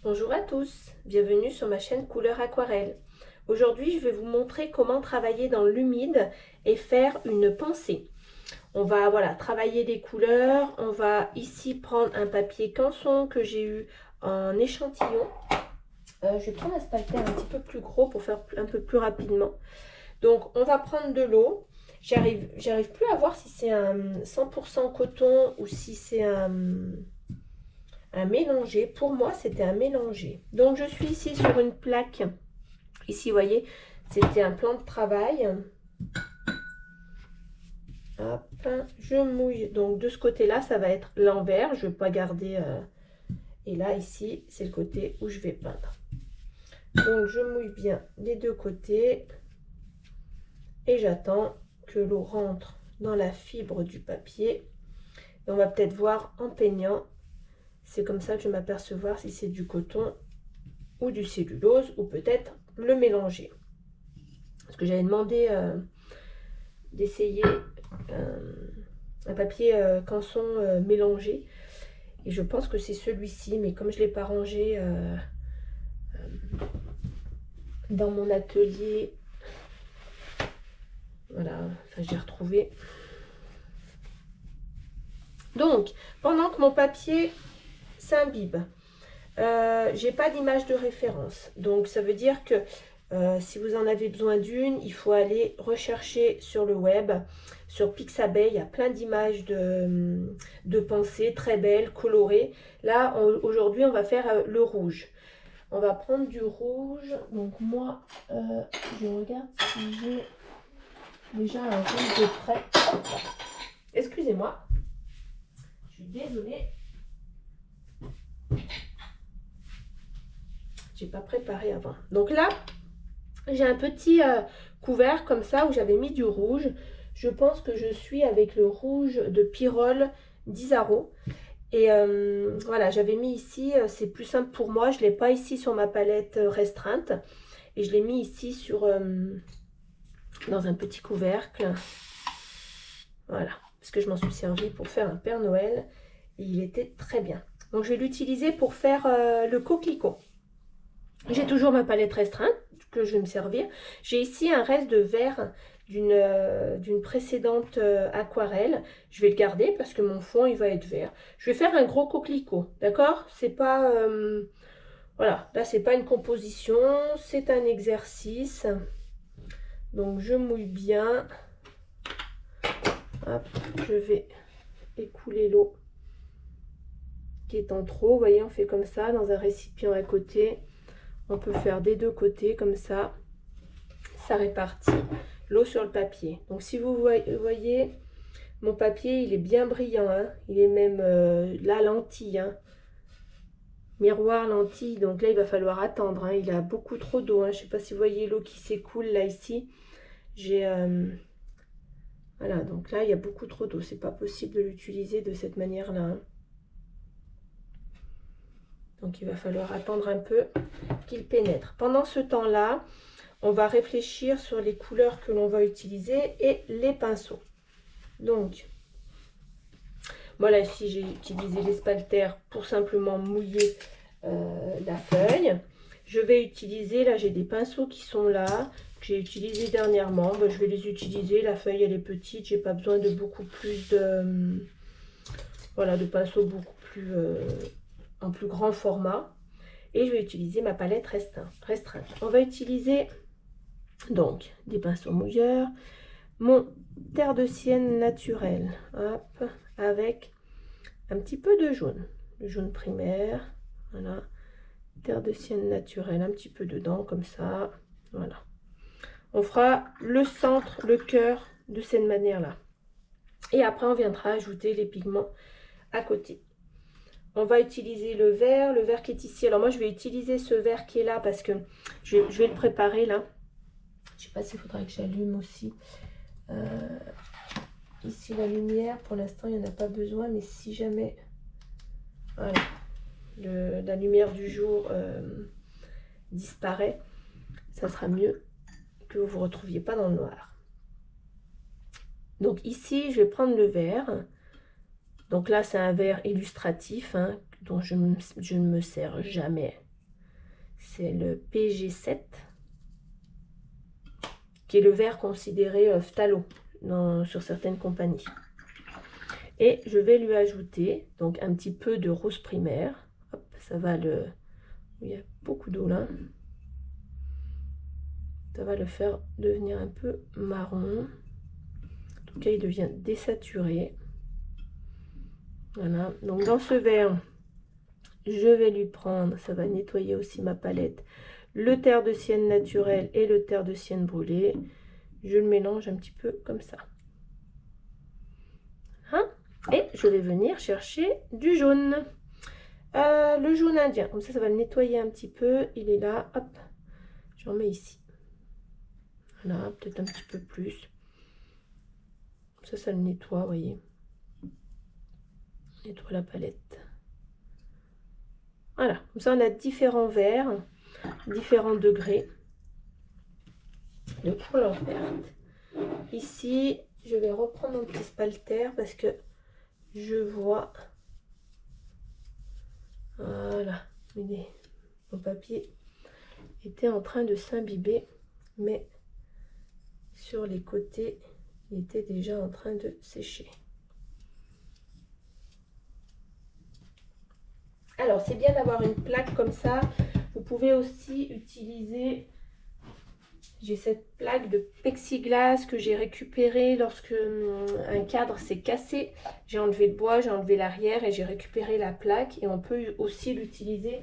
Bonjour à tous, bienvenue sur ma chaîne Couleur Aquarelle. Aujourd'hui, je vais vous montrer comment travailler dans l'humide et faire une pensée. On va travailler les couleurs. On va ici prendre un papier canson que j'ai eu en échantillon. Je vais prendre un spalter un petit peu plus gros pour faire un peu plus rapidement. Donc, on va prendre de l'eau. J'arrive plus à voir si c'est un 100% coton ou si c'est un mélangé. Pour moi, c'était un mélangé. Donc, je suis ici sur une plaque. Ici, vous voyez, c'était un plan de travail. Hop, je mouille. Donc, de ce côté-là, ça va être l'envers. Je ne vais pas garder... Et là, ici, c'est le côté où je vais peindre. Donc, je mouille bien les deux côtés. Et j'attends que l'eau rentre dans la fibre du papier. Et on va peut-être voir en peignant. C'est comme ça que je vais m'apercevoir si c'est du coton ou du cellulose ou peut-être le mélanger. Parce que j'avais demandé d'essayer un papier canson mélangé. Et je pense que c'est celui-ci. Mais comme je ne l'ai pas rangé dans mon atelier, voilà, enfin j'ai retrouvé. Donc, pendant que mon papier s'imbibe, j'ai pas d'image de référence. Donc, ça veut dire que si vous en avez besoin d'une, il faut aller rechercher sur le web, sur Pixabay. Il y a plein d'images de pensées très belles, colorées. Là, aujourd'hui, on va faire le rouge. On va prendre du rouge. Donc, moi, je regarde si j'ai déjà un rouge de près. Excusez-moi. Je suis désolée. J'ai pas préparé avant. Donc là, j'ai un petit couvert comme ça où j'avais mis du rouge. Je pense que je suis avec le rouge de Pyrrole d'Isaro. Et voilà, j'avais mis ici, c'est plus simple pour moi. Je ne l'ai pas ici sur ma palette restreinte. Et je l'ai mis ici sur dans un petit couvercle. Voilà, parce que je m'en suis servi pour faire un Père Noël. Et il était très bien. Donc je vais l'utiliser pour faire le coquelicot. J'ai toujours ma palette restreinte que je vais me servir. J'ai ici un reste de verre d'une précédente aquarelle. Je vais le garder parce que mon fond il va être vert. Je vais faire un gros coquelicot, d'accord? C'est pas voilà, là c'est pas une composition, c'est un exercice. Donc je mouille bien. Hop, je vais écouler l'eau qui est en trop. Vous voyez, on fait comme ça dans un récipient à côté. On peut faire des deux côtés comme ça. Ça répartit l'eau sur le papier. Donc si vous voyez, mon papier il est bien brillant, hein. Il est même la lentille, hein. Miroir lentille. Donc là il va falloir attendre, hein. Il a beaucoup trop d'eau, hein. Je ne sais pas si vous voyez l'eau qui s'écoule là ici. J'ai voilà, donc là il y a beaucoup trop d'eau. C'est pas possible de l'utiliser de cette manière là, hein. Donc il va falloir attendre un peu qu'il pénètre. Pendant ce temps-là, on va réfléchir sur les couleurs que l'on va utiliser et les pinceaux. Donc, voilà, ici j'ai utilisé les spalters pour simplement mouiller la feuille. Je vais utiliser, là j'ai des pinceaux qui sont là, que j'ai utilisés dernièrement. Ben, je vais les utiliser, la feuille elle est petite, j'ai pas besoin de beaucoup plus de... voilà, de pinceaux beaucoup plus... en plus grand format. Et je vais utiliser ma palette restreinte. On va utiliser donc des pinceaux mouilleurs, mon terre de sienne naturel, hop, avec un petit peu de jaune, le jaune primaire, voilà, terre de sienne naturelle, un petit peu dedans comme ça, voilà. On fera le centre, le cœur de cette manière-là. Et après, on viendra ajouter les pigments à côté. On va utiliser le vert qui est ici. Alors moi, je vais utiliser ce vert qui est là parce que je vais le préparer là. Je ne sais pas s'il faudra que j'allume aussi. Ici, la lumière, pour l'instant, il n'y en a pas besoin. Mais si jamais voilà, la lumière du jour disparaît, ça sera mieux que vous ne vous retrouviez pas dans le noir. Donc ici, je vais prendre le vert. Donc là, c'est un vert illustratif, hein, dont je ne me sers jamais c'est le PG7, qui est le vert considéré phthalo sur certaines compagnies. Et je vais lui ajouter donc un petit peu de rose primaire. Hop, ça va le... Il y a beaucoup d'eau là. Ça va le faire devenir un peu marron. En tout cas, il devient désaturé. Voilà. Donc dans ce verre, je vais lui prendre, ça va nettoyer aussi ma palette, le terre de sienne naturel et le terre de sienne brûlé. Je le mélange un petit peu comme ça. Hein? Et je vais venir chercher du jaune. Le jaune indien, comme ça va le nettoyer un petit peu. Il est là, hop, j'en mets ici. Voilà, peut-être un petit peu plus. Ça le nettoie, vous voyez. Nettoie la palette. Voilà, comme ça on a différents verres, différents degrés de couleur verte. Ici, je vais reprendre mon petit spalter parce que je vois, voilà, mon papier était en train de s'imbiber, mais sur les côtés, il était déjà en train de sécher. Alors, c'est bien d'avoir une plaque comme ça. Vous pouvez aussi utiliser... J'ai cette plaque de plexiglas que j'ai récupérée lorsque un cadre s'est cassé. J'ai enlevé le bois, j'ai enlevé l'arrière et j'ai récupéré la plaque. Et on peut aussi l'utiliser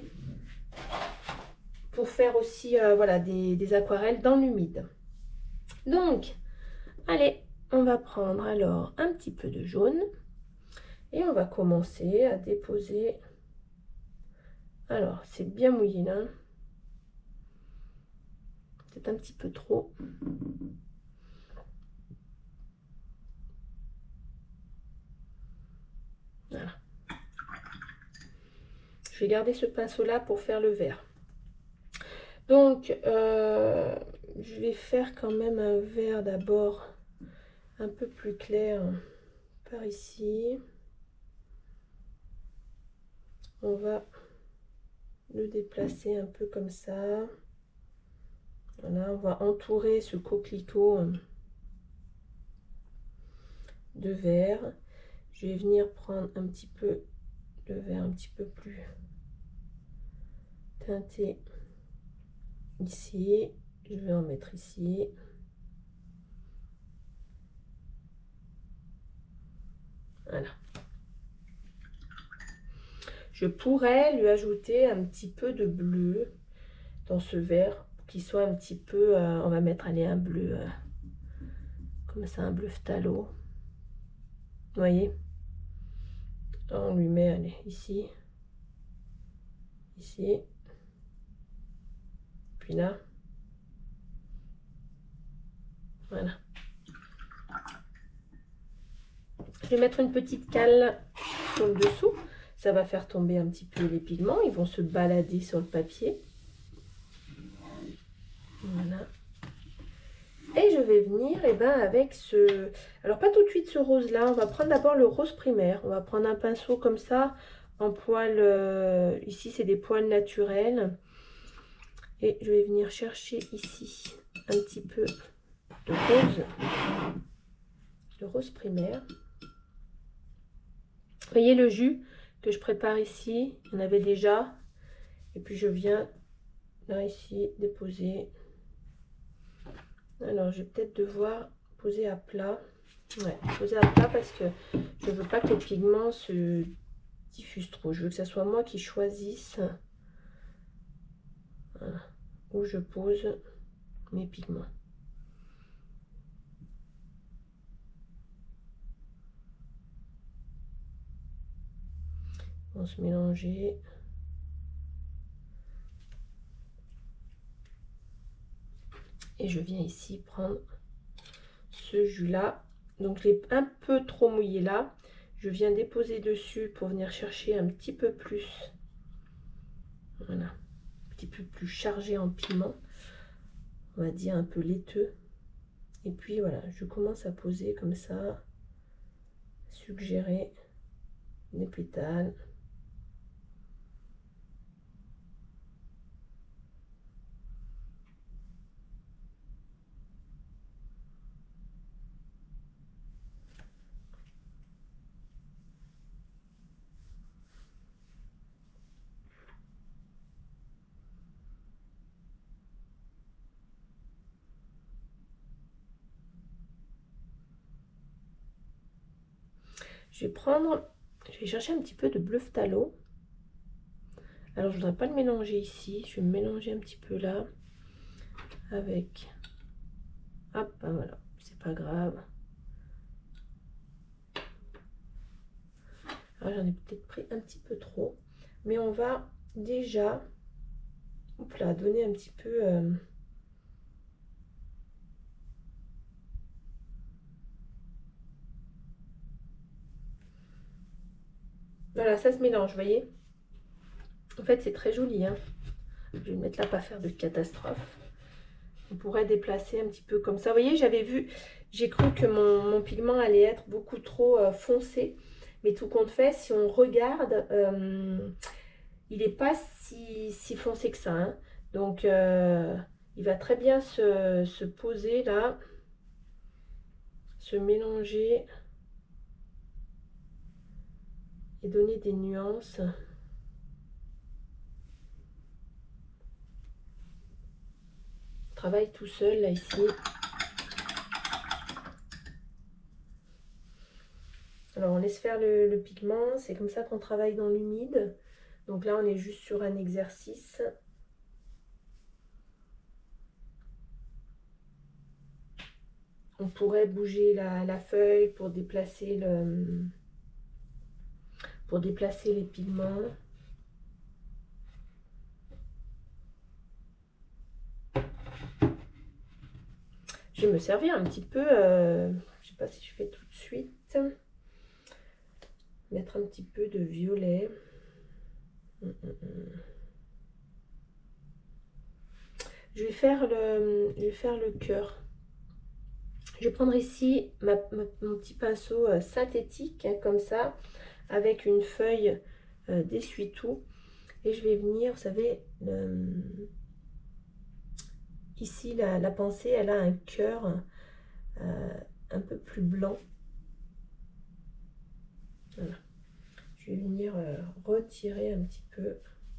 pour faire aussi voilà, des aquarelles dans l'humide. Donc, allez, on va prendre alors un petit peu de jaune. Et on va commencer à déposer... Alors, c'est bien mouillé là. C'est un petit peu trop. Voilà. Je vais garder ce pinceau là pour faire le vert. Donc, je vais faire quand même un vert d'abord un peu plus clair par ici. On va le déplacer un peu comme ça. Voilà, on va entourer ce coquelicot de vert. Je vais venir prendre un petit peu de vert un petit peu plus teinté ici. Je vais en mettre ici. Voilà. Je pourrais lui ajouter un petit peu de bleu dans ce vert, qui soit un petit peu, on va mettre allez, un bleu, comme ça, un bleu phthalo. Vous voyez? On lui met, allez, ici, ici, puis là. Voilà. Je vais mettre une petite cale sur le dessous. Ça va faire tomber un petit peu les pigments. Ils vont se balader sur le papier. Voilà. Et je vais venir avec ce... Alors, pas tout de suite ce rose-là. On va prendre d'abord le rose primaire. On va prendre un pinceau comme ça, en poils. Ici, c'est des poils naturels. Et je vais venir chercher ici un petit peu de rose primaire. Vous voyez le jus que je prépare ici, il y en avait déjà. Et puis je viens là ici déposer. Alors je vais peut-être devoir poser à plat. Ouais, poser à plat parce que je veux pas que les pigments se diffusent trop. Je veux que ce soit moi qui choisisse voilà, où je pose mes pigments. On va se mélanger. Et je viens ici prendre ce jus là. Donc je l'ai un peu trop mouillé là. Je viens déposer dessus pour venir chercher un petit peu plus. Voilà. Un petit peu plus chargé en piment. On va dire un peu laiteux. Et puis voilà, je commence à poser comme ça. Suggérer des pétales. Je vais chercher un petit peu de bleu phthalo. Alors je voudrais pas le mélanger ici, je vais me mélanger un petit peu là avec, hop, ben voilà, c'est pas grave. Alors j'en ai peut-être pris un petit peu trop, mais on va déjà, hop là, donner un petit peu voilà, ça se mélange, vous voyez. En fait, c'est très joli, hein. Je vais le mettre là, pas faire de catastrophe. On pourrait déplacer un petit peu comme ça. Vous voyez, j'avais vu, j'ai cru que mon pigment allait être beaucoup trop foncé. Mais tout compte fait, si on regarde, il n'est pas si foncé que ça, hein. Donc, il va très bien se poser là, se mélanger et donner des nuances. Travaille tout seul là ici. Alors on laisse faire le pigment, c'est comme ça qu'on travaille dans l'humide. Donc là on est juste sur un exercice. On pourrait bouger la feuille pour déplacer les pigments. Je vais me servir un petit peu, je ne sais pas si je fais tout de suite, mettre un petit peu de violet. Je vais faire le cœur. Je vais prendre ici mon petit pinceau synthétique, hein, comme ça, avec une feuille d'essuie-tout. Et je vais venir, vous savez, ici, la pensée, elle a un cœur un peu plus blanc. Voilà. Je vais venir retirer un petit peu.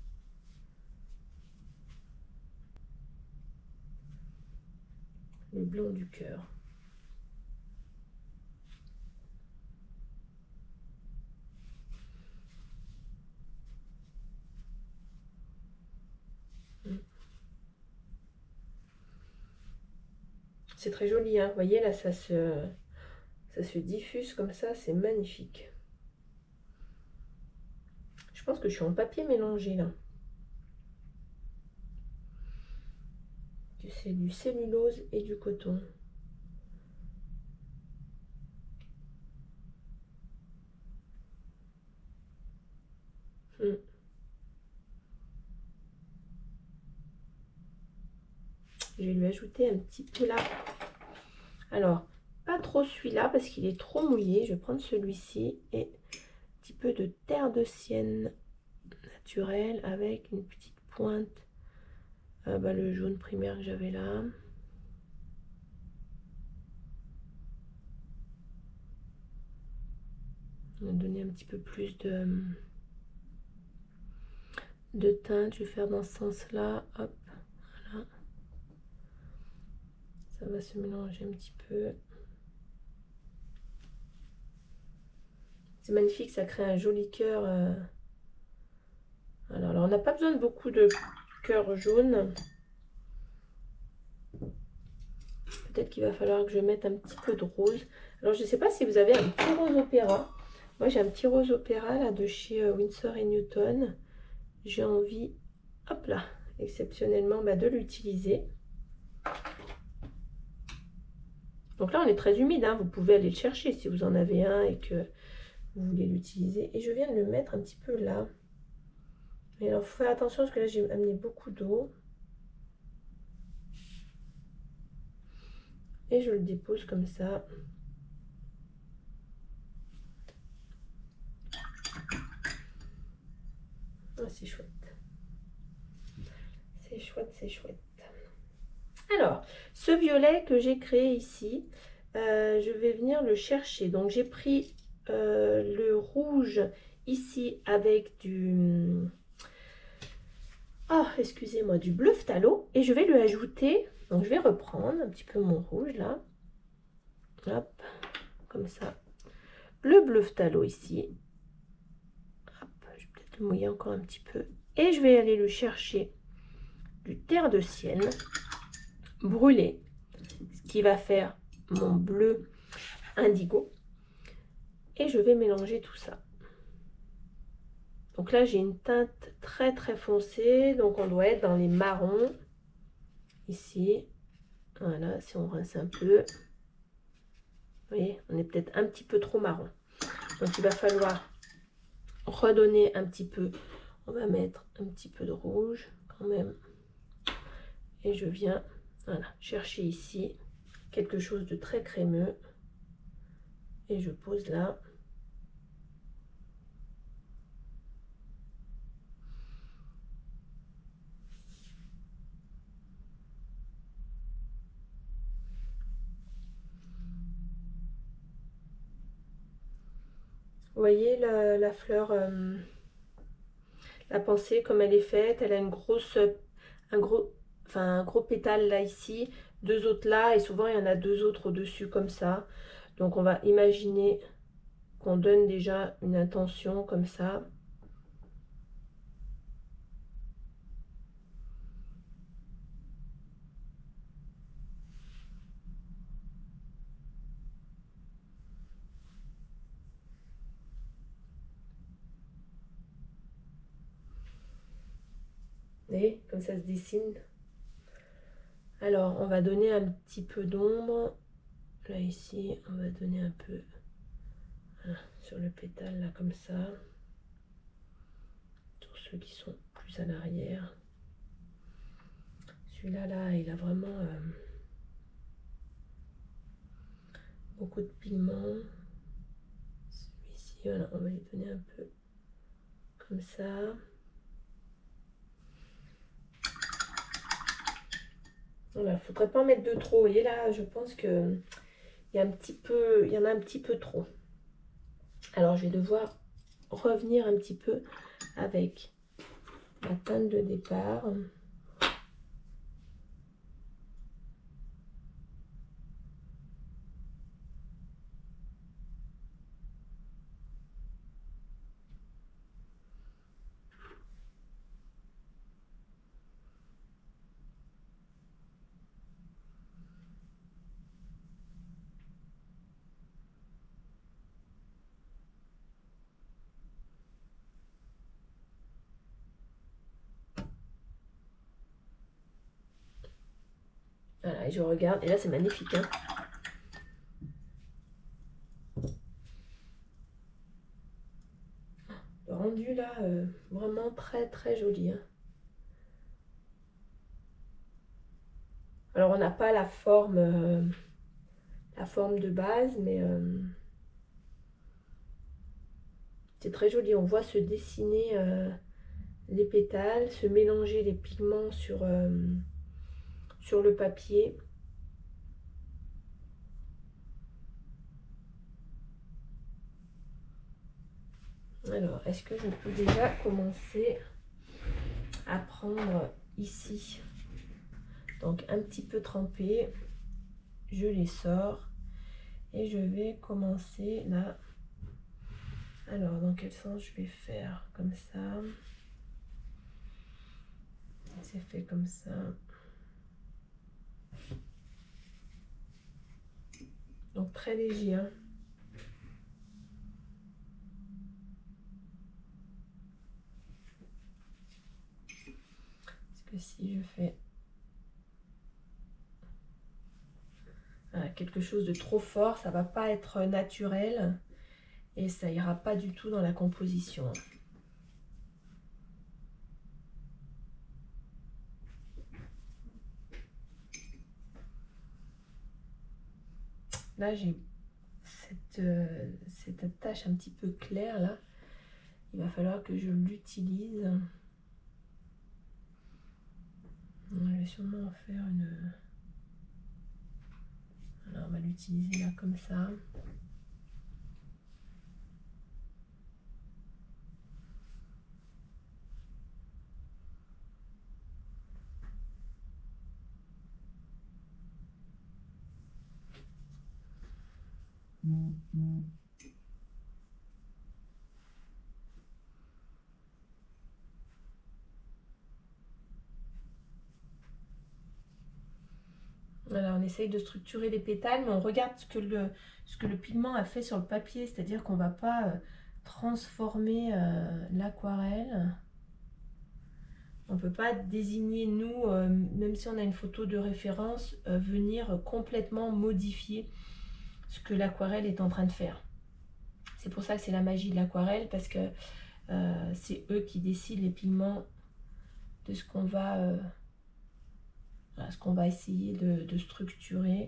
Le blanc du cœur. C'est très joli, hein. Vous voyez là, ça se diffuse comme ça, c'est magnifique. Je pense que je suis en papier mélangé là. C'est du cellulose et du coton. Je vais lui ajouter un petit peu là. Alors, pas trop celui-là parce qu'il est trop mouillé. Je vais prendre celui-ci et un petit peu de terre de sienne naturelle avec une petite pointe. Le jaune primaire que j'avais là. On va donner un petit peu plus de teinte. Je vais faire dans ce sens-là. Hop, voilà. Ça va se mélanger un petit peu. C'est magnifique, ça crée un joli cœur. Alors, on n'a pas besoin de beaucoup de cœur jaune. Peut-être qu'il va falloir que je mette un petit peu de rose. Alors, je ne sais pas si vous avez un petit rose opéra. Moi, j'ai un petit rose opéra là de chez Winsor & Newton. J'ai envie, hop là, exceptionnellement, de l'utiliser. Donc là, on est très humide, hein. Vous pouvez aller le chercher si vous en avez un et que vous voulez l'utiliser. Et je viens de le mettre un petit peu là. Mais alors, il faut faire attention parce que là, j'ai amené beaucoup d'eau. Et je le dépose comme ça. Oh, c'est chouette. C'est chouette, c'est chouette. Alors, ce violet que j'ai créé ici, je vais venir le chercher. Donc, j'ai pris le rouge ici avec du... Ah, excusez-moi, du bleu phthalo. Et je vais lui ajouter... Donc, je vais reprendre un petit peu mon rouge, là. Hop, comme ça. le bleu phthalo ici. Hop, je vais peut-être le mouiller encore un petit peu. Et je vais aller le chercher du terre de sienne brûlé, ce qui va faire mon bleu indigo. Et je vais mélanger tout ça. Donc là, j'ai une teinte très très foncée, donc on doit être dans les marrons. Ici, voilà, si on rince un peu. Vous voyez, on est peut-être un petit peu trop marron. Donc il va falloir redonner un petit peu. On va mettre un petit peu de rouge quand même. Et je viens, voilà, chercher ici quelque chose de très crémeux. Et je pose là. Vous voyez la fleur, la pensée comme elle est faite, elle a une grosse, un gros pétale là ici, deux autres là, et souvent il y en a deux autres au-dessus comme ça. Donc on va imaginer qu'on donne déjà une intention comme ça. Et comme ça se dessine. Alors on va donner un petit peu d'ombre. Là ici, on va donner un peu, voilà, sur le pétale là comme ça. Pour ceux qui sont plus à l'arrière. Celui-là, là, il a vraiment beaucoup de pigments. Celui-ci, voilà, on va lui donner un peu comme ça. Voilà, il ne faudrait pas en mettre de trop. Vous voyez là, je pense que il y a un petit peu, il y en a un petit peu trop. Alors, je vais devoir revenir un petit peu avec ma teinte de départ. Voilà, et je regarde, et là c'est magnifique, hein. Le rendu là, vraiment très très joli, hein. Alors on n'a pas la forme de base, mais c'est très joli. On voit se dessiner les pétales, se mélanger les pigments sur le papier. Alors, est-ce que je peux déjà commencer à prendre ici, donc un petit peu trempé, je les sors et je vais commencer là. Alors, dans quel sens je vais faire? Comme ça. C'est fait comme ça. Donc, très léger, hein. Parce que si je fais quelque chose de trop fort, ça va pas être naturel et ça ira pas du tout dans la composition. Là, j'ai cette tache un petit peu claire là. Il va falloir que je l'utilise. Je vais sûrement en faire une... Alors, on va l'utiliser là comme ça. Voilà, on essaye de structurer les pétales, mais on regarde ce que le pigment a fait sur le papier, c'est-à-dire qu'on ne va pas transformer l'aquarelle. On ne peut pas désigner, nous, même si on a une photo de référence, venir complètement modifier ce que l'aquarelle est en train de faire. C'est pour ça que c'est la magie de l'aquarelle, parce que c'est eux qui décident les pigments de ce qu'on va essayer de structurer.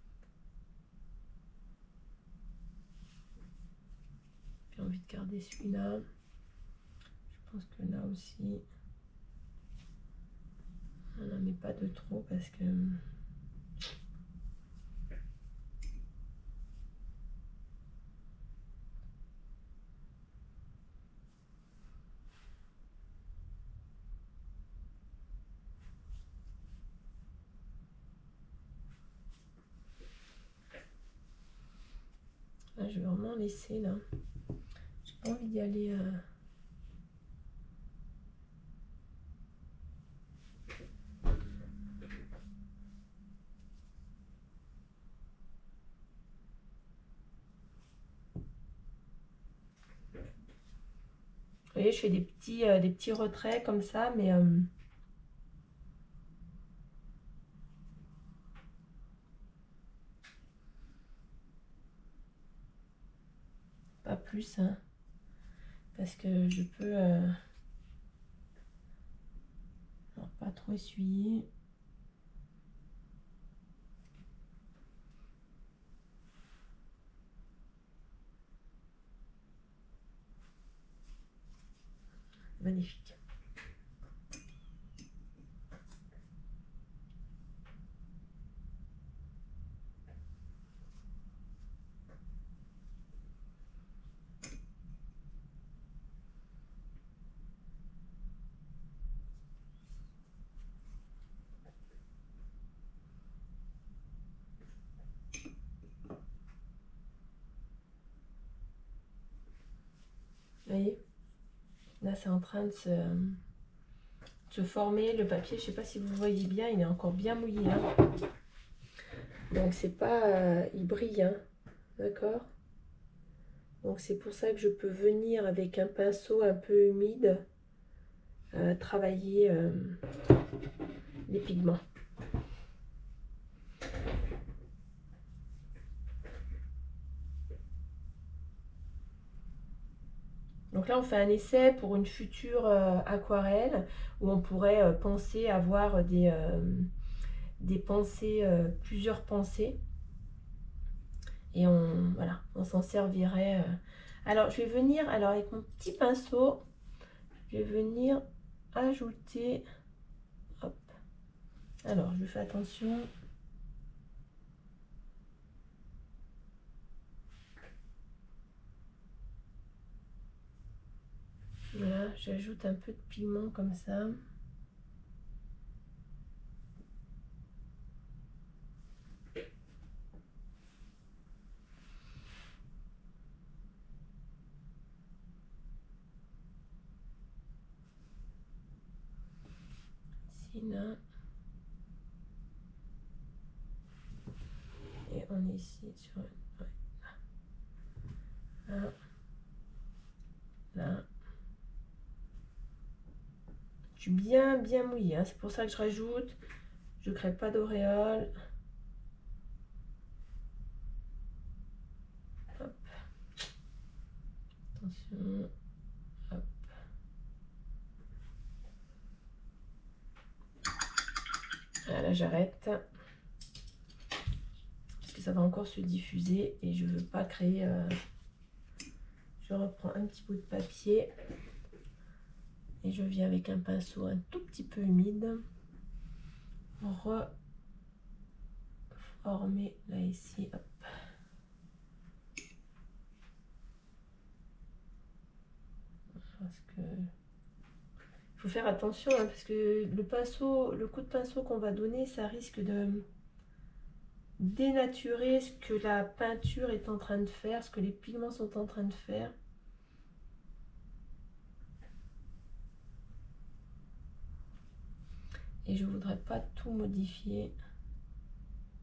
J'ai envie de garder celui-là. Je pense que là aussi, on n'en met pas de trop parce que... Là, je vais vraiment laisser là. J'ai pas envie d'y aller... Vous voyez, je fais des petits retraits comme ça, mais pas plus, hein, parce que je peux alors, pas trop essuyer. Magnifique. Vous voyez, là c'est en train de se former le papier. Je sais pas si vous voyez bien, il est encore bien mouillé, hein. Donc c'est pas, il brille, hein, d'accord. Donc c'est pour ça que je peux venir avec un pinceau un peu humide travailler les pigments. Donc là, on fait un essai pour une future aquarelle où on pourrait penser avoir des pensées, plusieurs pensées. Et voilà, on s'en servirait. Alors, je vais venir, alors avec mon petit pinceau, je vais venir ajouter. Hop. Alors, je fais attention. Voilà, j'ajoute un peu de pigment comme ça. Ici, là. Et on est ici sur... Ouais. Là. Là. Je suis bien mouillée, hein. C'est pour ça que je rajoute. Je ne crée pas d'auréole. Hop. Attention. Hop. Voilà, j'arrête. Parce que ça va encore se diffuser et je ne veux pas créer... Je reprends un petit bout de papier. Et je viens avec un pinceau un tout petit peu humide. Reformer là ici. Hop. Parce que il faut faire attention hein, parce que le pinceau, le coup de pinceau qu'on va donner, ça risque de dénaturer ce que la peinture est en train de faire, ce que les pigments sont en train de faire. Et je voudrais pas tout modifier.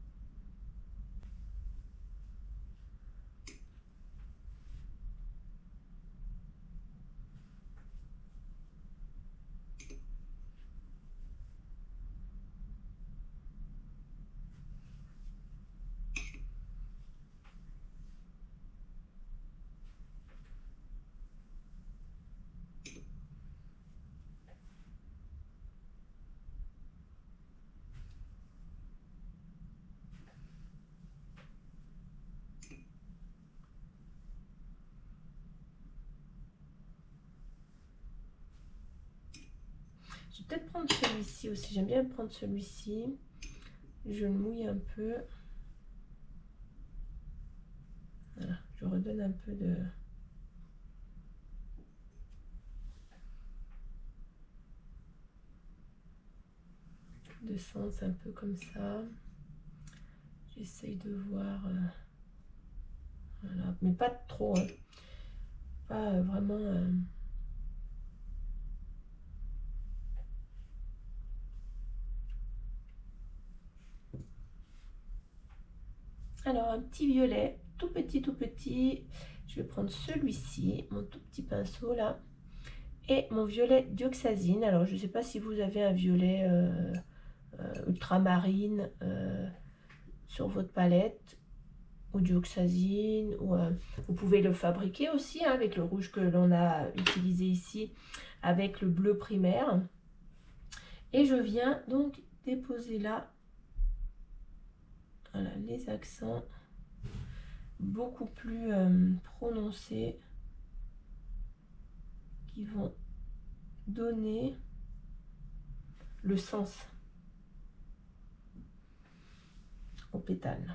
vais peut-être prendre celui-ci aussi. J'aime bien prendre celui-ci. Je le mouille un peu. Voilà, je redonne un peu de sens, un peu comme ça. J'essaye de voir. Voilà, mais pas trop. Hein. Pas vraiment. Alors, un petit violet, tout petit, tout petit. Je vais prendre celui-ci, mon tout petit pinceau là. Et mon violet dioxazine. Alors, je ne sais pas si vous avez un violet ultramarine sur votre palette. Ou dioxazine. Ou, vous pouvez le fabriquer aussi hein, avec le rouge que l'on a utilisé ici. Avec le bleu primaire. Et je viens donc déposer là. Voilà, les accents. Beaucoup plus prononcés qui vont donner le sens au pétale.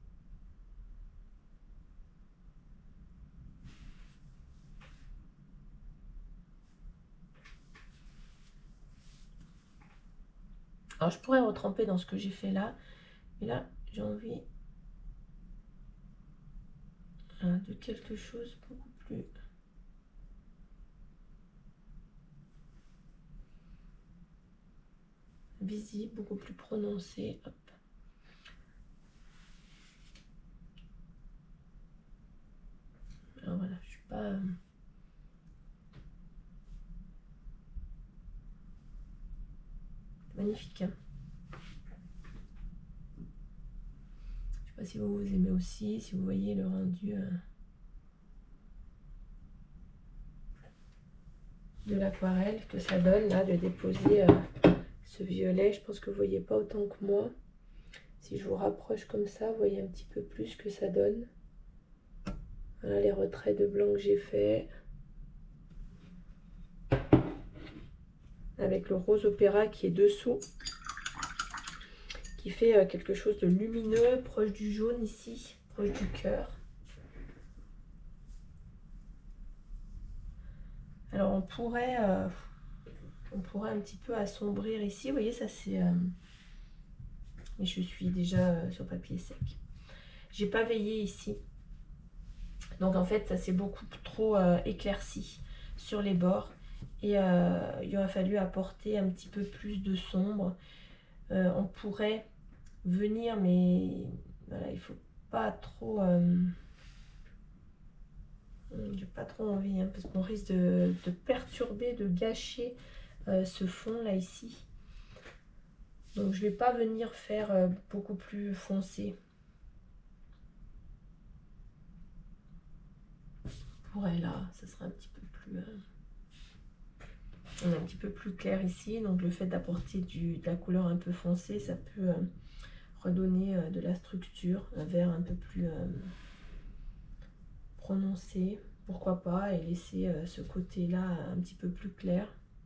Alors je pourrais retremper dans ce que j'ai fait là, mais là j'ai envie de quelque chose beaucoup plus visible, beaucoup plus prononcé. Hop. Alors voilà, je suis pas magnifique. Hein. Je sais pas si vous aimez aussi, si vous voyez le rendu de l'aquarelle que ça donne là, de déposer ce violet. Je pense que vous voyez pas autant que moi. Si je vous rapproche comme ça, vous voyez un petit peu plus que ça donne. Voilà les retraits de blanc que j'ai fait. Avec le rose opéra qui est dessous. Qui fait quelque chose de lumineux, proche du jaune ici, proche du cœur. Alors on pourrait un petit peu assombrir ici. Vous voyez, ça c'est... mais je suis déjà sur papier sec. J'ai pas veillé ici. Donc en fait, ça s'est beaucoup trop éclairci sur les bords. Et il aurait fallu apporter un petit peu plus de sombre. On pourrait venir, mais voilà, il faut pas trop... j'ai pas trop envie, hein, parce qu'on risque de perturber, de gâcher ce fond là ici. Donc je vais pas venir faire beaucoup plus foncé. Pour elle là, ça sera un petit peu plus... on est un petit peu plus clair ici, donc le fait d'apporter de la couleur un peu foncée, ça peut redonner de la structure, un vert un peu plus prononcé, pourquoi pas, et laisser ce côté là un petit peu plus clair.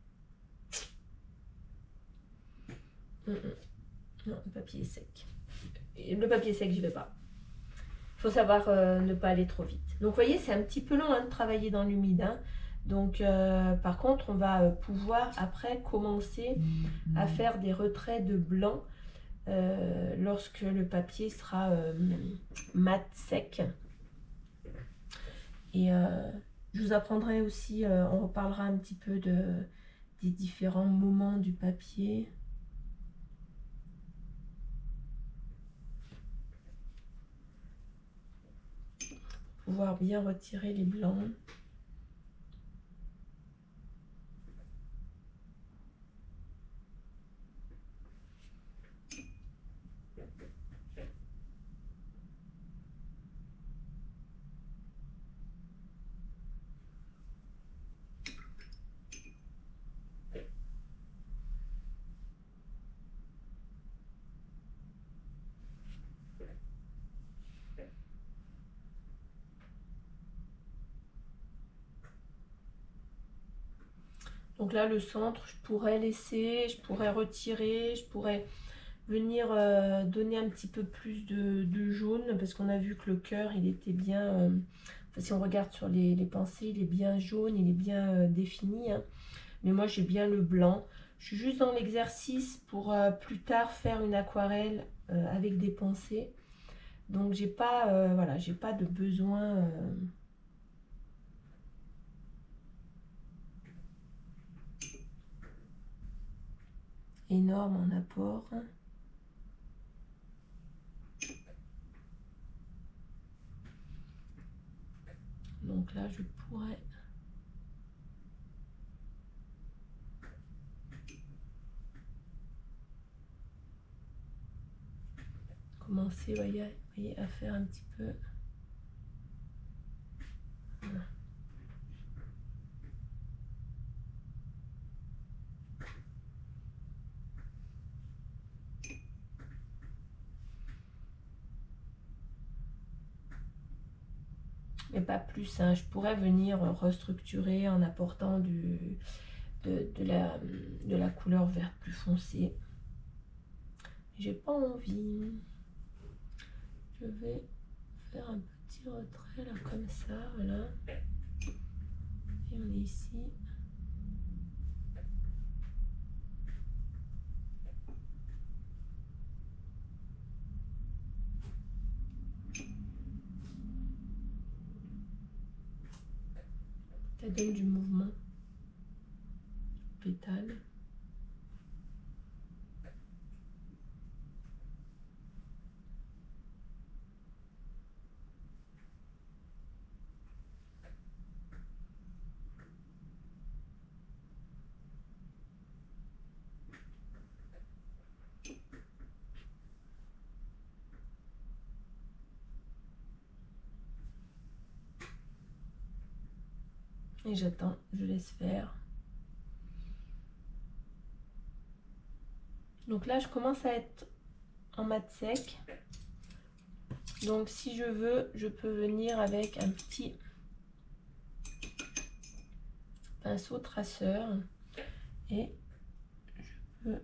Non, le papier est sec. Et le papier sec, j'y vais pas. Il faut savoir ne pas aller trop vite. Donc vous voyez, c'est un petit peu long hein, de travailler dans l'humide. Hein. Donc par contre, on va pouvoir après commencer à faire des retraits de blanc lorsque le papier sera mat sec. Et je vous apprendrai aussi, on reparlera un petit peu des différents moments du papier. Pour pouvoir bien retirer les blancs. Donc là, le centre, je pourrais laisser, je pourrais retirer, je pourrais venir donner un petit peu plus de jaune, parce qu'on a vu que le cœur, il était bien, enfin, si on regarde sur les pensées, il est bien jaune, il est bien défini, hein. Mais moi, j'ai bien le blanc. Je suis juste dans l'exercice pour plus tard faire une aquarelle avec des pensées. Donc, j'ai pas, voilà, j'ai pas de besoin... énorme en apport. Donc là, je pourrais commencer, voyez, à faire un petit peu. Voilà. Mais pas plus, hein. Je pourrais venir restructurer en apportant de la couleur verte plus foncée. J'ai pas envie. Je vais faire un petit retrait là comme ça, voilà. Et on est ici. Ça donne du mouvement. Pétale. Et j'attends, je laisse faire. Donc là, je commence à être en mat sec. Donc si je veux, je peux venir avec un petit pinceau traceur et je peux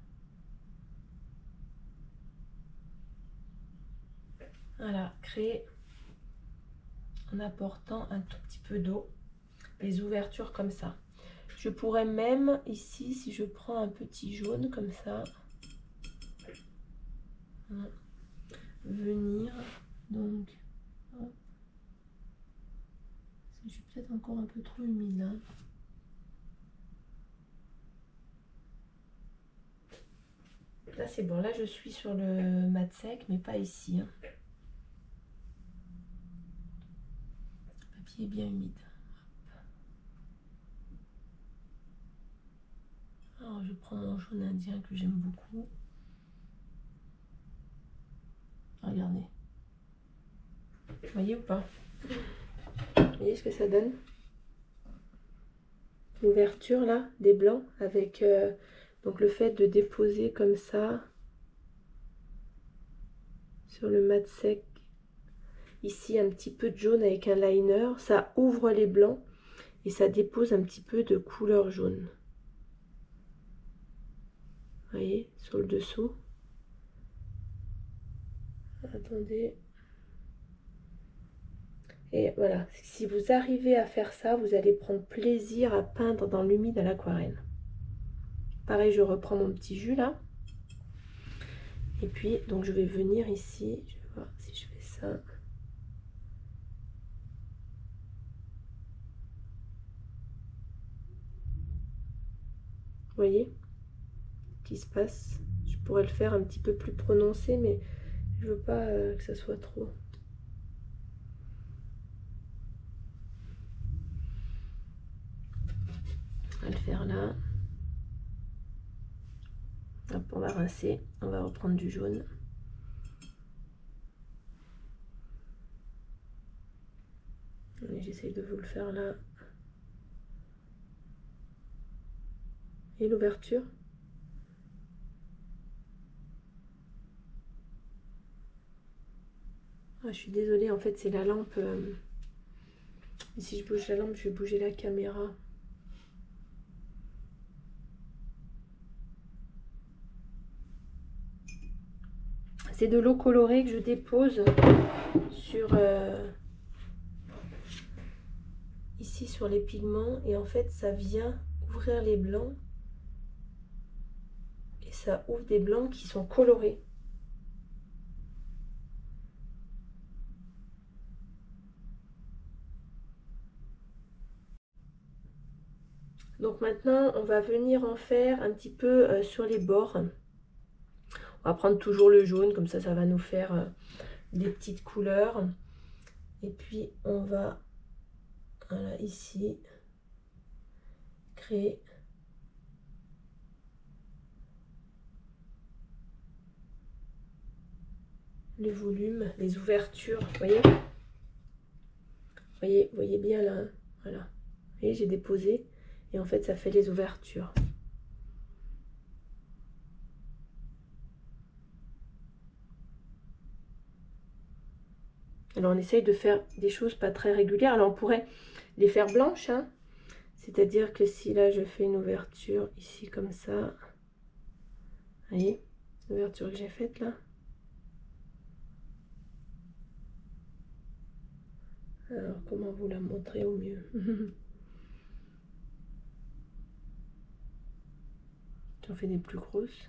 voilà, créer en apportant un tout petit peu d'eau, les ouvertures comme ça. Je pourrais même ici, si je prends un petit jaune comme ça, venir, donc, hop. Je suis peut-être encore un peu trop humide là. Là c'est bon, là je suis sur le mat sec, mais pas ici, hein. Le papier est bien humide. Alors je prends mon jaune indien que j'aime beaucoup. Regardez. Vous voyez ou pas? Vous voyez ce que ça donne? L'ouverture là, des blancs, avec donc le fait de déposer comme ça sur le mat sec. Ici un petit peu de jaune avec un liner, ça ouvre les blancs et ça dépose un petit peu de couleur jaune. Vous voyez, sur le dessous. Attendez. Et voilà, si vous arrivez à faire ça, vous allez prendre plaisir à peindre dans l'humide à l'aquarelle. Pareil, je reprends mon petit jus là. Et puis, donc je vais venir ici, je vais voir si je fais ça. Vous voyez ce qui se passe? Je pourrais le faire un petit peu plus prononcé, mais je veux pas que ça soit trop. On va le faire là. Hop, on va rincer, on va reprendre du jaune. J'essaie de vous le faire là. Et l'ouverture. Ah, je suis désolée, en fait c'est la lampe. Et si je bouge la lampe, je vais bouger la caméra. C'est de l'eau colorée que je dépose sur ici sur les pigments, et en fait ça vient ouvrir les blancs et ça ouvre des blancs qui sont colorés. Donc maintenant on va venir en faire un petit peu sur les bords. On va prendre toujours le jaune, comme ça va nous faire des petites couleurs. Et puis on va, voilà, ici, créer le volume, les ouvertures, vous voyez bien là, hein, voilà. Vous voyez, j'ai déposé et en fait ça fait les ouvertures. Alors on essaye de faire des choses pas très régulières. Alors on pourrait les faire blanches, hein. C'est-à-dire que si là je fais une ouverture ici comme ça, vous voyez, l'ouverture que j'ai faite là. Alors comment vous la montrer au mieux? J'en fais des plus grosses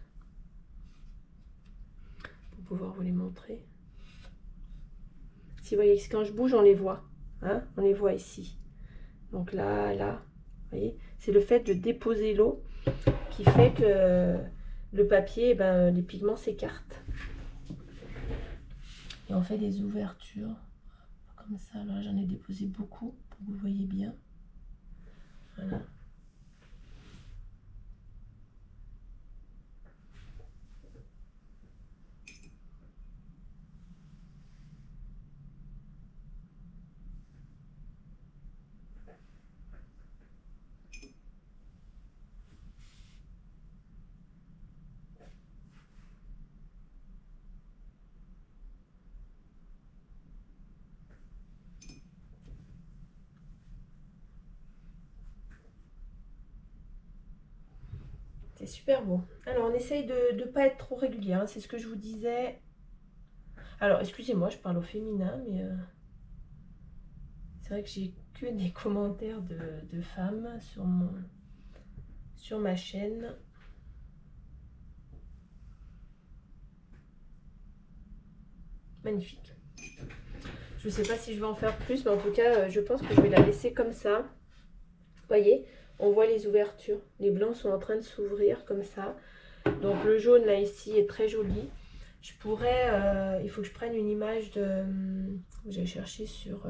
pour pouvoir vous les montrer. Si vous voyez que quand je bouge, on les voit, hein, on les voit ici. Donc là, là, vous voyez, c'est le fait de déposer l'eau qui fait que le papier, ben, les pigments s'écartent. Et on fait des ouvertures comme ça. Là, j'en ai déposé beaucoup pour que vous voyez bien. Voilà. C'est super beau. Alors, on essaye de ne pas être trop régulier, hein, c'est ce que je vous disais. Alors, excusez-moi, je parle au féminin, mais c'est vrai que j'ai que des commentaires de femmes sur ma chaîne. Magnifique. Je ne sais pas si je vais en faire plus, mais en tout cas, je pense que je vais la laisser comme ça. Vous voyez, on voit les ouvertures. Les blancs sont en train de s'ouvrir comme ça. Donc le jaune là ici est très joli. Je pourrais, il faut que je prenne une image de... J'ai cherché sur...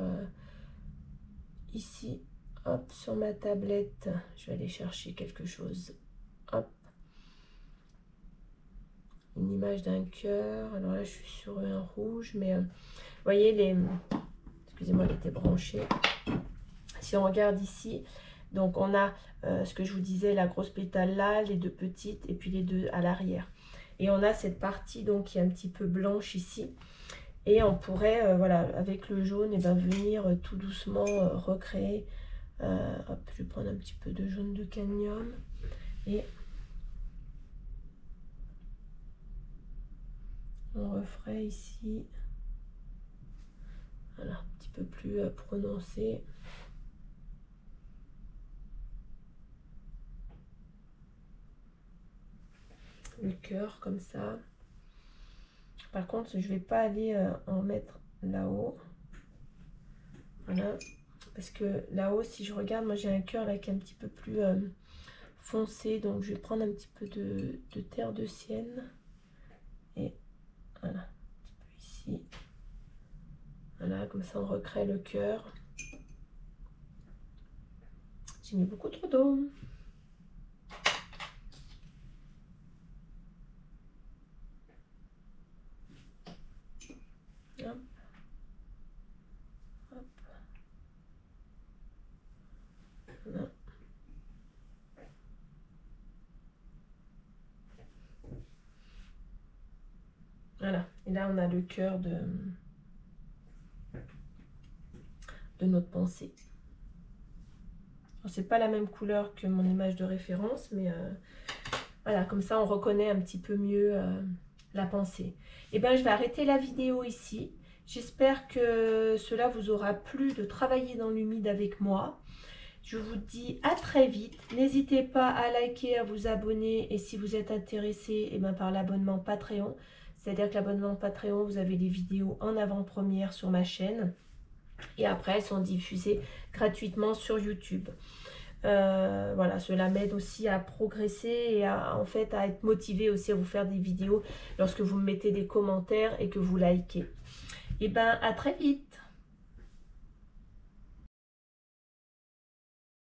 ici, hop, sur ma tablette. Je vais aller chercher quelque chose. Hop. Une image d'un cœur. Alors là, je suis sur un rouge, mais... vous voyez, les... Excusez-moi, elle était branchée. Si on regarde ici... Donc on a ce que je vous disais, la grosse pétale là, les deux petites et puis les deux à l'arrière. Et on a cette partie donc qui est un petit peu blanche ici. Et on pourrait, voilà, avec le jaune, et ben, venir tout doucement recréer. Hop, je vais prendre un petit peu de jaune de cadmium. Et on referait ici. Voilà, un petit peu plus prononcé. Le cœur comme ça. Par contre, je vais pas aller en mettre là-haut. Voilà. Parce que là-haut, si je regarde, moi j'ai un cœur là qui est un petit peu plus foncé. Donc je vais prendre un petit peu de terre de sienne. Et voilà. Un petit peu ici. Voilà, comme ça on recrée le cœur. J'ai mis beaucoup trop d'eau. Hop. Hop. Voilà. Voilà. Et là, on a le cœur de notre pensée. C'est pas la même couleur que mon image de référence, mais voilà, comme ça, on reconnaît un petit peu mieux la pensée. Et bien, je vais arrêter la vidéo ici. J'espère que cela vous aura plu de travailler dans l'humide avec moi. Je vous dis à très vite. N'hésitez pas à liker, à vous abonner. Et si vous êtes intéressé, et par l'abonnement Patreon. C'est-à-dire que l'abonnement Patreon, vous avez les vidéos en avant-première sur ma chaîne. Et après, elles sont diffusées gratuitement sur YouTube. Voilà, cela m'aide aussi à progresser et en fait à être motivé aussi à vous faire des vidéos lorsque vous me mettez des commentaires et que vous likez. Et bien, à très vite!